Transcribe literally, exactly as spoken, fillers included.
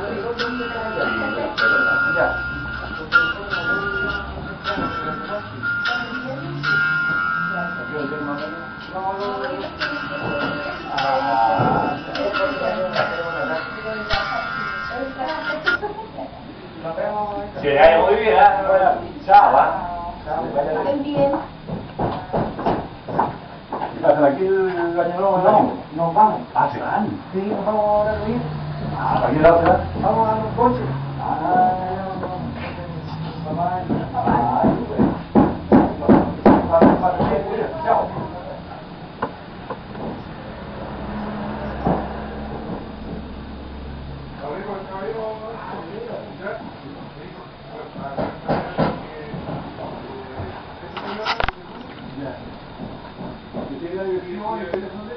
Que vaya muy bien, ¿eh? Chao, ¿eh? Bien. Aquí el año nuevo, no, nos vamos. Ah, se van. Sí, nos vamos ahora a reunir. Ah, ¿para qué lado se van? Vamos a los coches. Ah, no, no. Mamá, ay, bueno. Vamos para el día, chao. Ya. ¿Qué tiene el teléfono?